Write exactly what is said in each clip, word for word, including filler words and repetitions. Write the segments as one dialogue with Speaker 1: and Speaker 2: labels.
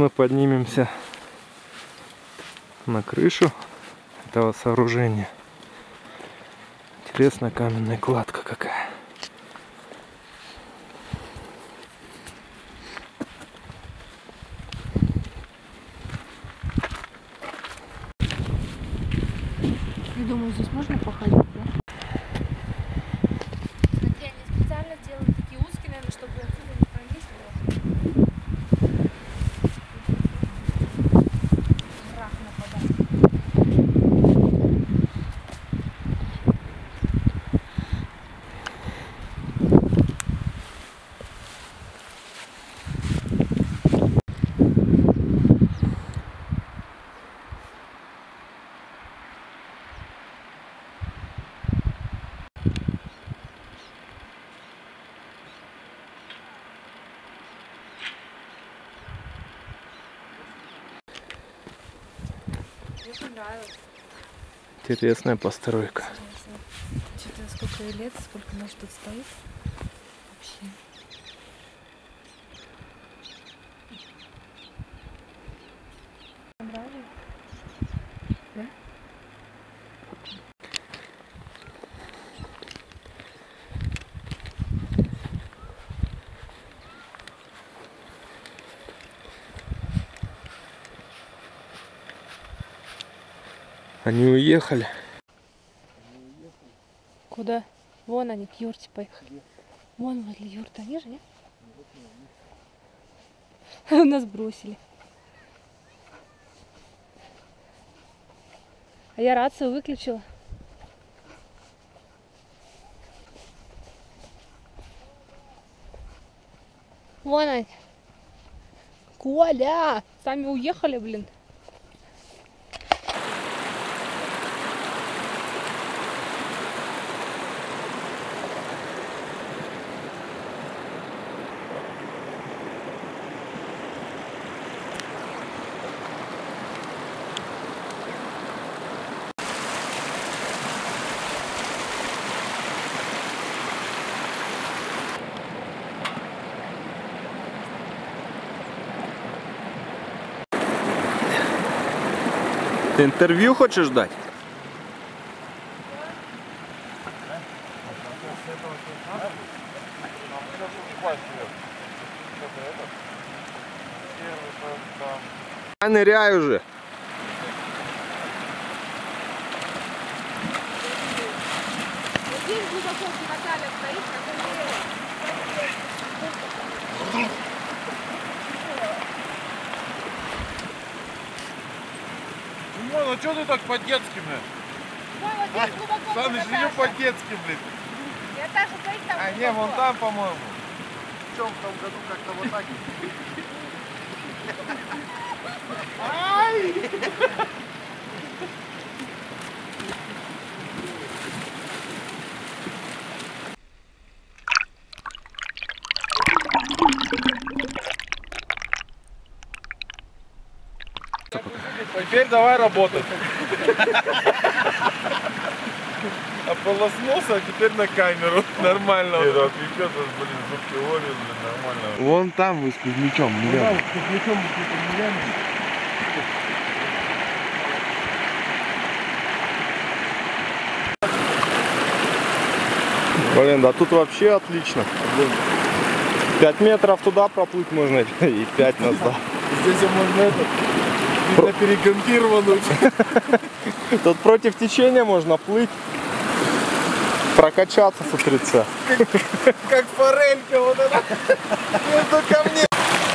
Speaker 1: мы поднимемся на крышу этого сооружения. Интересная каменная кладка какая.
Speaker 2: Я думаю, здесь можно походить, да?
Speaker 3: Смотри, они специально делают такие узкие, наверное, чтобы отсюда не пролезть. Враг нападает. Мне понравилось.
Speaker 1: Интересная постройка.
Speaker 3: Что-то сколько ей лет, сколько нас тут стоит. Вообще. Понравилось? Да?
Speaker 1: Они уехали.
Speaker 3: Куда? Вон они к юрте поехали. Вон возле юрты. Они же, нет? Нас бросили. А я рацию выключила. Вон они. Коля! Сами уехали, блин.
Speaker 1: Ты интервью хочешь дать? Я ныряй уже.
Speaker 3: Здесь глубоко Наталья стоит,
Speaker 4: Димон, а что ты так по-детски, блин? А, Саныч, не по-детски, блин.
Speaker 3: Я Таша стоит там.
Speaker 4: А, не, вон там, по-моему. В чем в том году как-то вот так. Ай! Теперь давай работать. Ополоснулся, а теперь на камеру. Нормально. Нет, отвечает, блин, зубки ловит, блин, нормально.
Speaker 1: Вон там вы с Кузьмичом.
Speaker 4: Ну, да, с Кузьмичом
Speaker 1: Блин, да тут вообще отлично. Пять метров туда проплыть можно и пять назад.
Speaker 4: Здесь можно это, видно, перекомпировануть.
Speaker 1: Тут против течения можно плыть, прокачаться с утреца.
Speaker 4: Как, как форелька вот это. Между камней.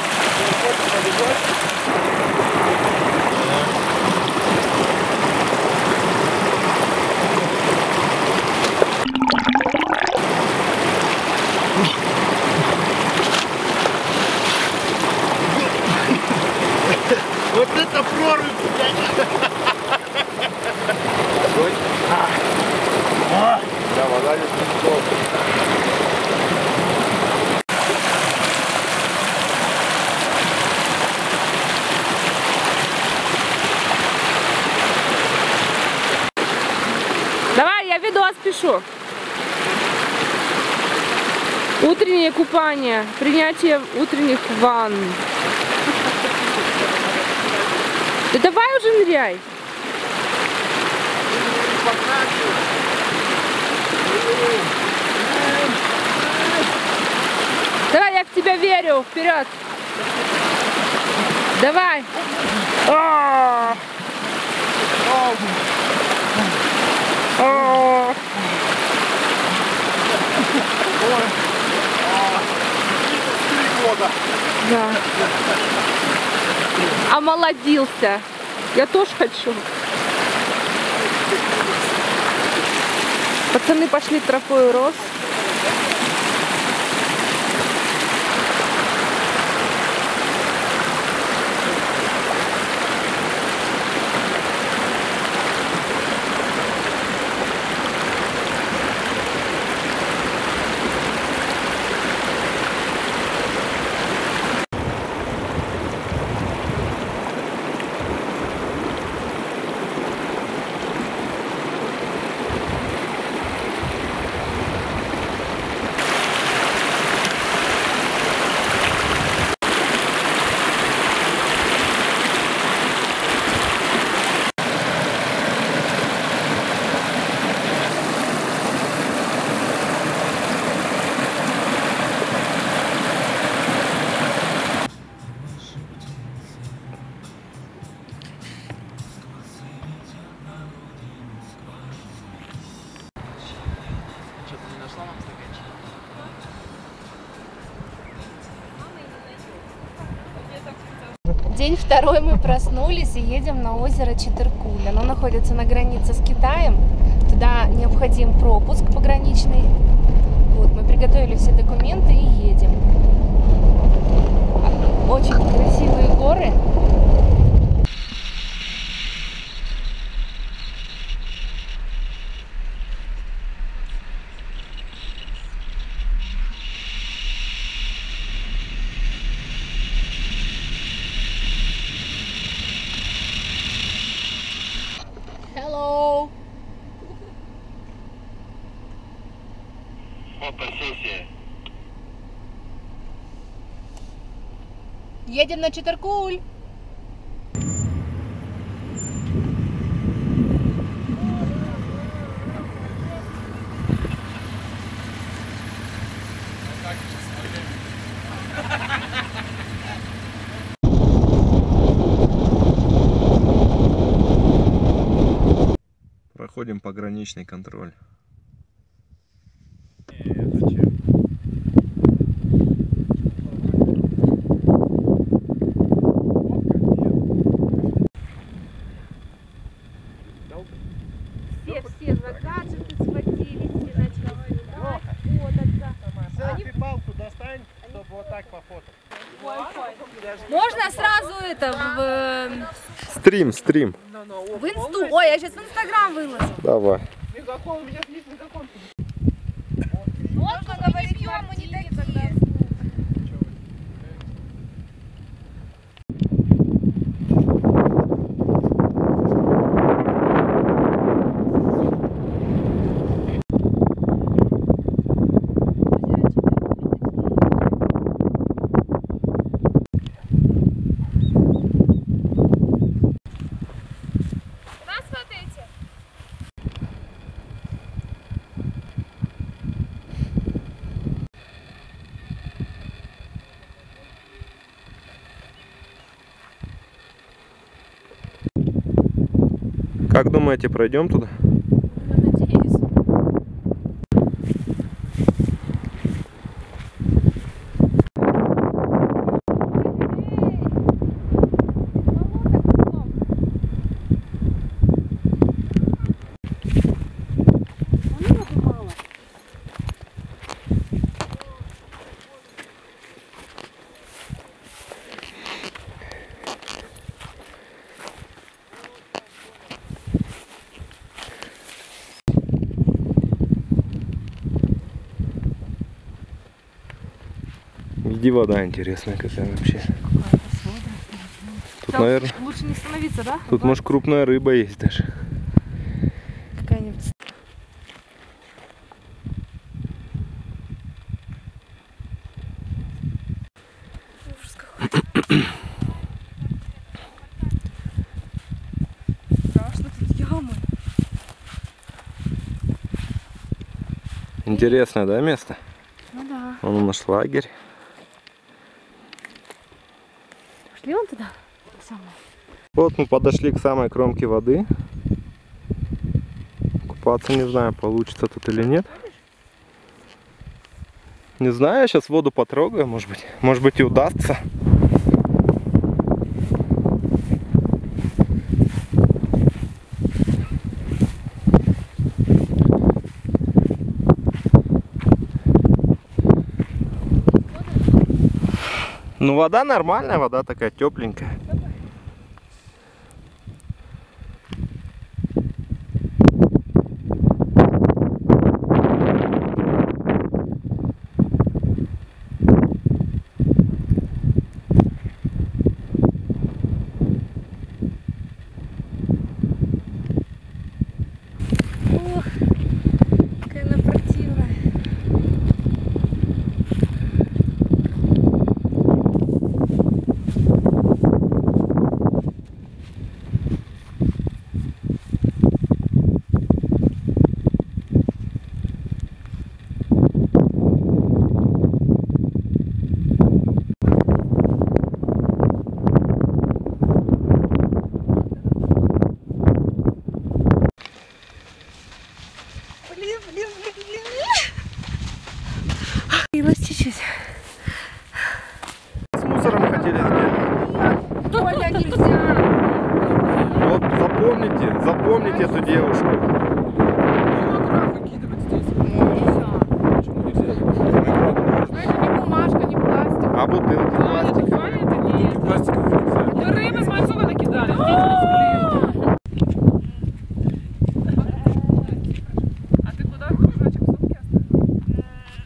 Speaker 4: Вот это прорубь, блядь!
Speaker 1: Да, вода не слишком.
Speaker 3: Давай, я видос пишу. Утреннее купание, принятие утренних ванн.
Speaker 2: Да давай уже ныряй. Давай, я в тебя верю. Вперед. Давай. А! А! Да. Омолодился. Я тоже хочу. Пацаны пошли тропой рос. День второй, мы проснулись и едем на озеро Читыркуль. Оно находится на границе с Китаем. Туда необходим пропуск пограничный. Вот, мы приготовили все документы и едем. Очень красивые горы. Hello.
Speaker 5: Фотосессия.
Speaker 2: Едем на Читыркуль.
Speaker 1: Проходим пограничный контроль.
Speaker 2: Все, все за гаджеты схватились, все начали снимать, фотаться.
Speaker 4: Селфи палку достань, чтобы вот так пофотать.
Speaker 3: Можно сразу это в,
Speaker 1: Стрим, стрим.
Speaker 3: в инсту? Ой, я сейчас в инстаграм выложу.
Speaker 1: Давай.
Speaker 3: Можно говорить, пьем, мы не такие.
Speaker 1: Как думаете, пройдем туда?
Speaker 2: Надеюсь.
Speaker 1: Иди, вода интересная какая вообще. Тут,
Speaker 2: Там
Speaker 1: наверное,
Speaker 2: лучше не становиться, да?
Speaker 1: тут может крупная рыба есть даже.
Speaker 2: Какая-нибудь. Ужас какой-то.
Speaker 1: Интересное, да, место?
Speaker 2: Ну да.
Speaker 1: Вон наш лагерь.
Speaker 2: Пошли вон туда. Самое.
Speaker 1: Вот мы подошли к самой кромке воды. Купаться не знаю, получится тут или нет. Не знаю, я сейчас воду потрогаю, может быть. Может быть и удастся. Ну, вода нормальная, вода такая тепленькая.
Speaker 2: Ох, какая она противная. Блин, блин, блин, блин. Чуть-чуть.
Speaker 1: С мусором хотели сделать.
Speaker 2: Оля, нельзя.
Speaker 1: Вот запомните, запомните эту девушку.
Speaker 3: Это не бумажка, не пластик.
Speaker 1: А бутылки пластиковые.
Speaker 4: Пластиковый нельзя.
Speaker 3: Да рыбы с мальцова накидали. А ты куда кружочек в сумке оставил?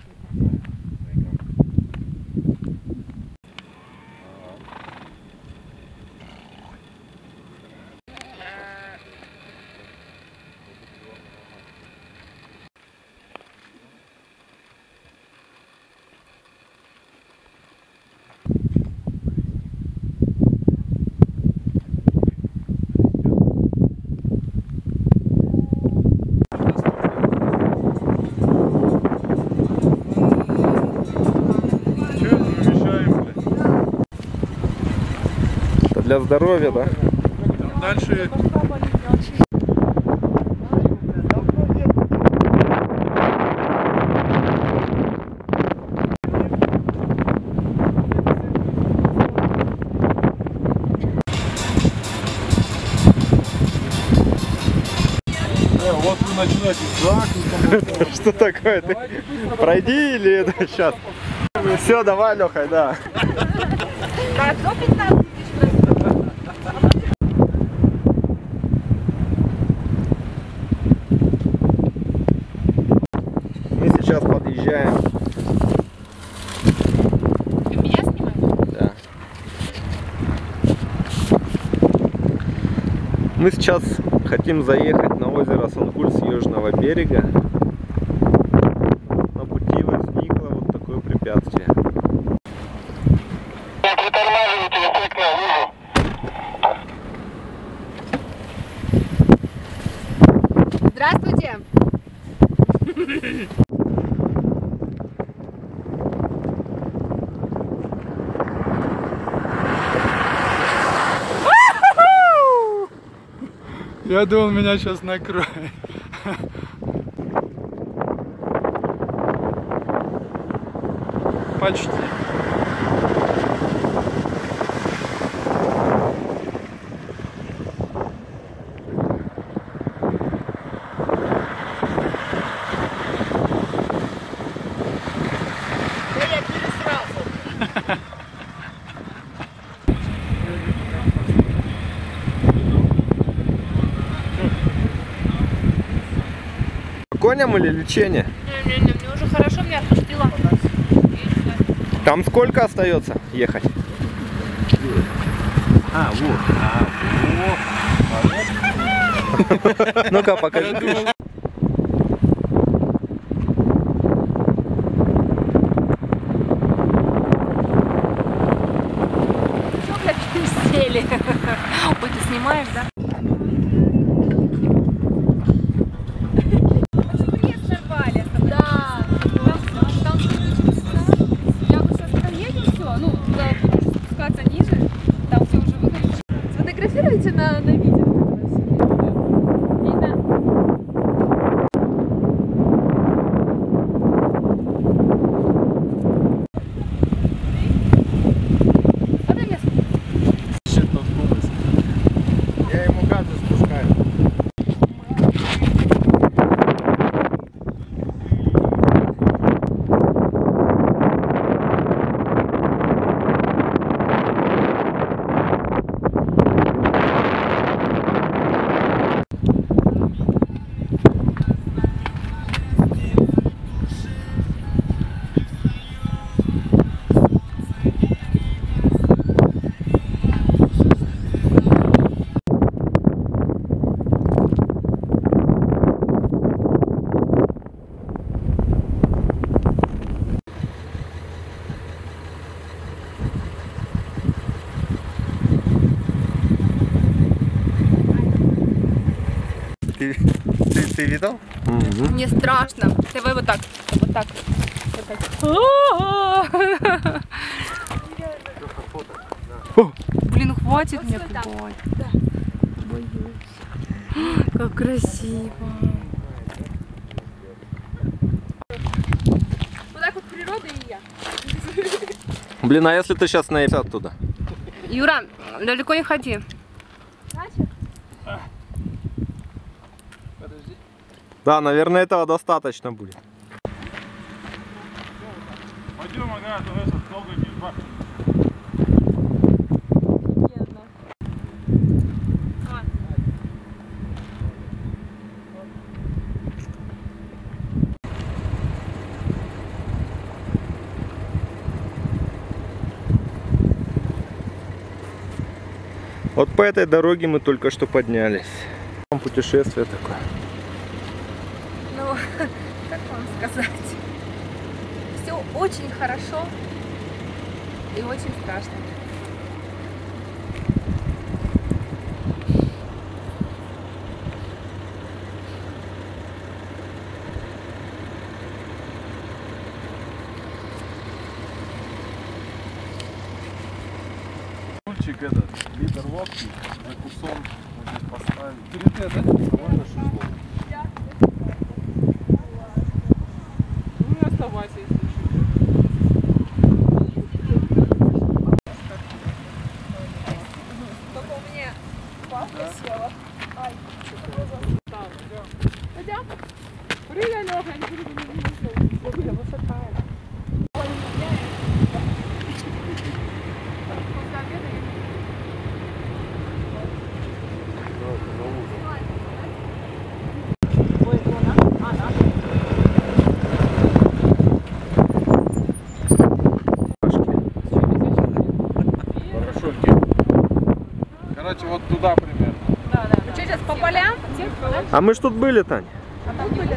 Speaker 4: Че мы мешаем, блядь?
Speaker 1: Это для здоровья, да?
Speaker 4: Дальше Э, вот вы начинаете закрыть.
Speaker 1: Что такое? Ты пройди или это сейчас? Все, давай, Леха, да.
Speaker 2: Да, до пятнадцати тысяч.
Speaker 1: Мы сейчас подъезжаем.
Speaker 2: Ты меня снимаешь?
Speaker 1: Да. Мы сейчас хотим заехать на озеро Сангуль с южного берега. На пути возникло вот такое препятствие.
Speaker 2: Здравствуйте.
Speaker 4: Я думал, меня сейчас накроет. Почти.
Speaker 2: Да я пересрался.
Speaker 1: Коням или лечение?
Speaker 2: Не-не-не, мне уже хорошо, меня отпустила.
Speaker 1: Там сколько остается ехать?
Speaker 4: А, вот. А, вот.
Speaker 1: Ну-ка, покажи.
Speaker 2: Что, блядь, сели? Ой, ты снимаешь, да? Да.
Speaker 1: ты видел?
Speaker 2: Мне страшно. Давай вот так. Вот так. Вот так. Блин, хватит мне пугать. Боюсь. Как красиво. Вот так вот природа и я.
Speaker 1: Блин, а если ты сейчас наедешь оттуда?
Speaker 2: Юра, далеко не ходи.
Speaker 1: Да, наверное, этого достаточно будет.
Speaker 4: Пойдем, ага, то этот долго не два.
Speaker 1: Вот по этой дороге мы только что поднялись. Путешествие такое.
Speaker 2: Ну, как вам сказать? Все очень хорошо и очень страшно.
Speaker 4: Мальчик этот, лидер лодки, за кусом вот здесь поставили. Перед это, можно шезлонг? Ну и оставайся, если что.
Speaker 2: Только у меня палка села. Ай, пойдем?
Speaker 4: Прыгай, Лёха, не прыгай, не
Speaker 2: Блин, высота. Ой,
Speaker 4: Хорошо, короче, вот туда примерно.
Speaker 2: да, да. Ну что, сейчас по полям?
Speaker 1: А мы ж тут были, Тань?
Speaker 2: А там были.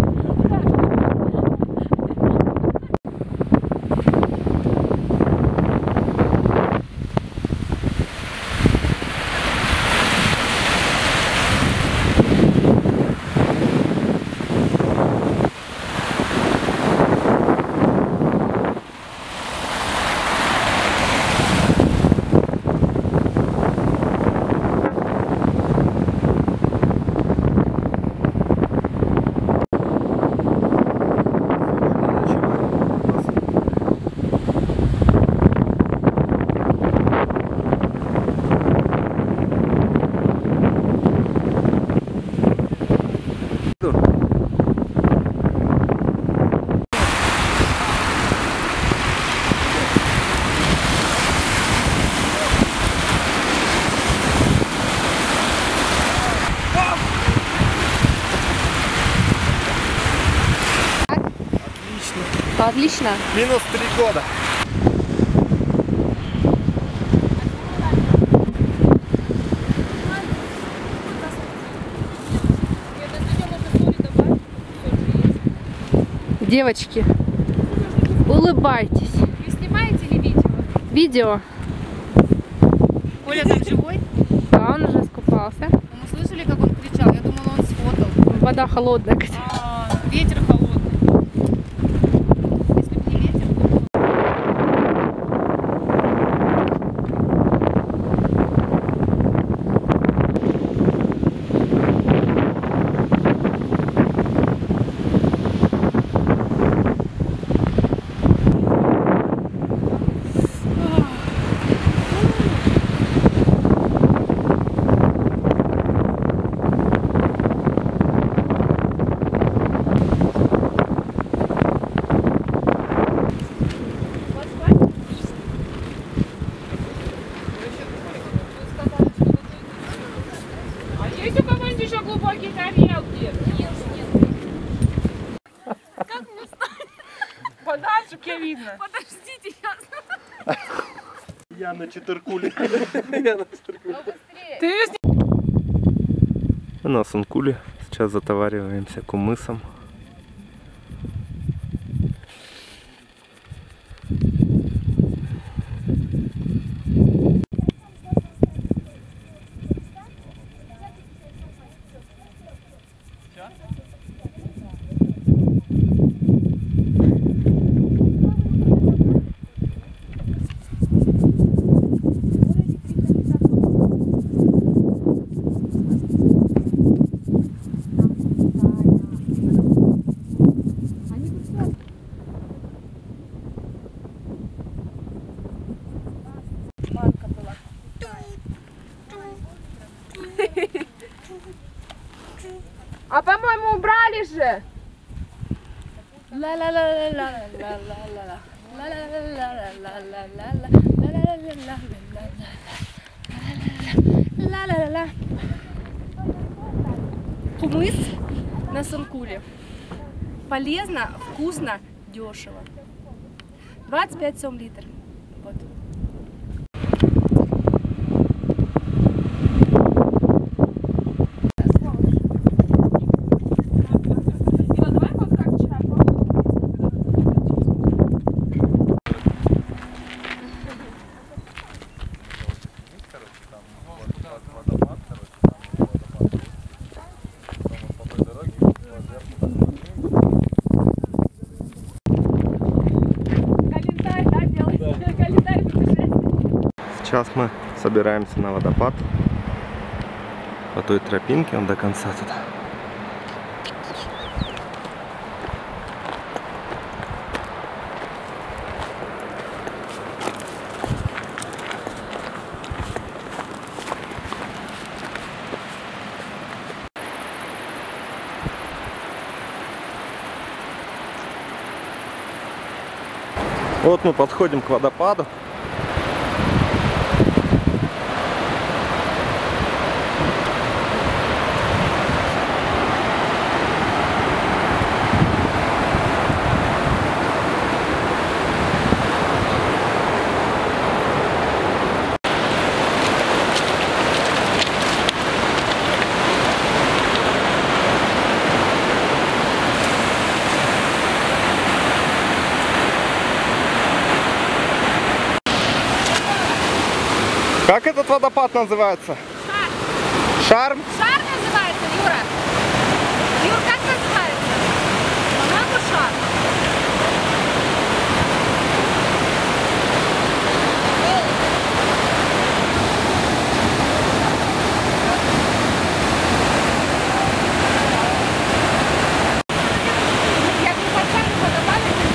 Speaker 2: Отлично.
Speaker 1: Минус три года.
Speaker 2: Девочки, улыбайтесь.
Speaker 3: Вы снимаете ли видео?
Speaker 2: Видео.
Speaker 3: Коля там живой?
Speaker 2: Да, он уже искупался.
Speaker 3: Мы слышали, как он кричал. Я думала, он сфотал.
Speaker 2: Вода холодная.
Speaker 3: А, ветер холодный. Если бы не ветер, то...
Speaker 5: Есть у кого-нибудь еще глубокие тарелки? Нет, нет.
Speaker 3: Как мне встать?
Speaker 5: Подальше, где видно.
Speaker 3: Подождите, я...
Speaker 1: Я на четыркуле.
Speaker 3: Ну быстрее.
Speaker 5: Ты
Speaker 1: Мы на Санкуле. Сейчас затовариваемся кумысом.
Speaker 5: Сейчас?
Speaker 2: А по-моему, убрали же. Хумыс на Санкуле. Полезно, вкусно, дешево. двадцать пять сом литр. Вот.
Speaker 1: Сейчас мы собираемся на водопад по той тропинке, он до конца туда. Вот мы подходим к водопаду. Как этот водопад называется? Шарм. Шарм?
Speaker 2: Шар называется, Юра. Юр, как называется? По-моему, шар. Я бы пацан водопад это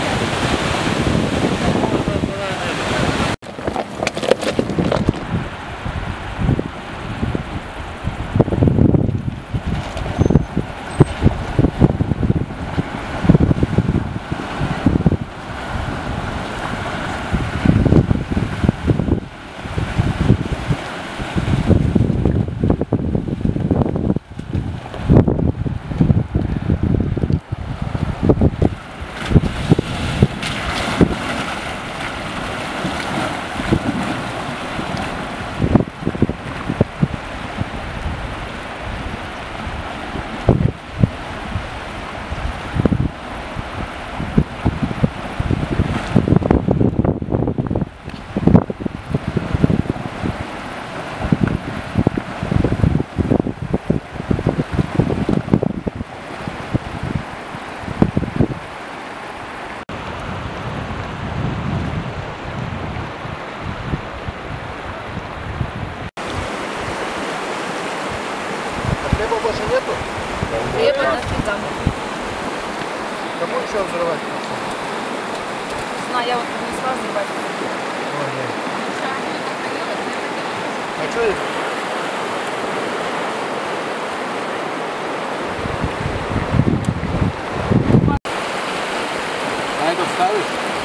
Speaker 4: Хлеба больше нету?
Speaker 3: Хлеба на фигам.
Speaker 4: Кому еще взрывать?
Speaker 3: На, я вот принесла взрывать.
Speaker 4: А что их? А это вставишь?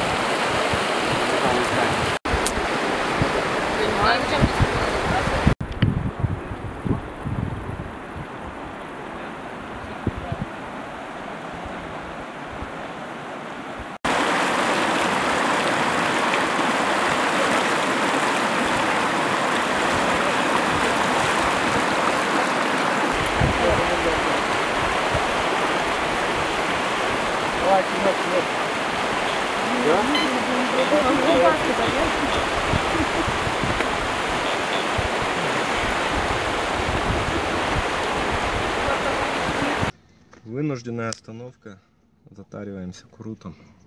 Speaker 4: Давай, кинет, кинет.
Speaker 1: Вынужденная остановка. Затариваемся крутом.